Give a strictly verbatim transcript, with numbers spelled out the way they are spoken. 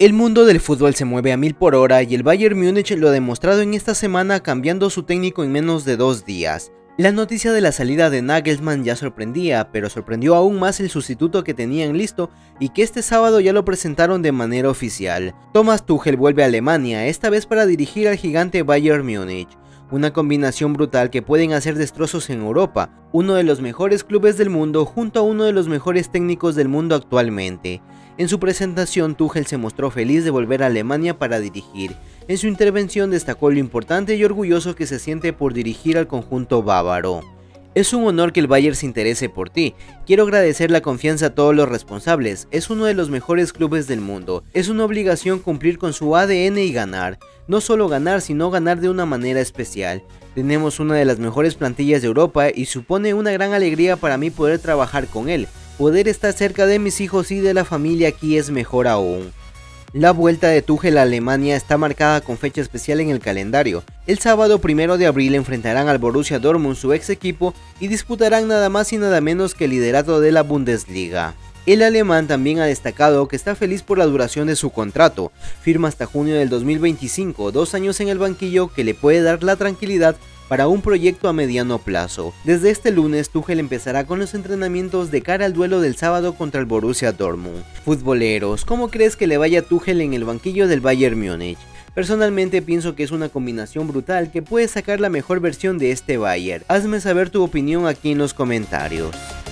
El mundo del fútbol se mueve a mil por hora y el Bayern Múnich lo ha demostrado en esta semana cambiando su técnico en menos de dos días. La noticia de la salida de Nagelsmann ya sorprendía, pero sorprendió aún más el sustituto que tenían listo y que este sábado ya lo presentaron de manera oficial. Thomas Tuchel vuelve a Alemania, esta vez para dirigir al gigante Bayern Múnich. Una combinación brutal que pueden hacer destrozos en Europa, uno de los mejores clubes del mundo junto a uno de los mejores técnicos del mundo actualmente. En su presentación, Tuchel se mostró feliz de volver a Alemania para dirigir. En su intervención destacó lo importante y orgulloso que se siente por dirigir al conjunto bávaro. Es un honor que el Bayern se interese por ti. Quiero agradecer la confianza a todos los responsables. Es uno de los mejores clubes del mundo. Es una obligación cumplir con su A D N y ganar. No solo ganar, sino ganar de una manera especial. Tenemos una de las mejores plantillas de Europa y supone una gran alegría para mí poder trabajar con él. Poder estar cerca de mis hijos y de la familia aquí es mejor aún. La vuelta de Tuchel a Alemania está marcada con fecha especial en el calendario. El sábado primero de abril enfrentarán al Borussia Dortmund, su ex equipo, y disputarán nada más y nada menos que el liderato de la Bundesliga. El alemán también ha destacado que está feliz por la duración de su contrato, firma hasta junio del dos mil veinticinco, dos años en el banquillo que le puede dar la tranquilidad para un proyecto a mediano plazo. Desde este lunes, Tuchel empezará con los entrenamientos de cara al duelo del sábado contra el Borussia Dortmund. Futboleros, ¿cómo crees que le vaya a Tuchel en el banquillo del Bayern Múnich? Personalmente pienso que es una combinación brutal que puede sacar la mejor versión de este Bayern. Hazme saber tu opinión aquí en los comentarios.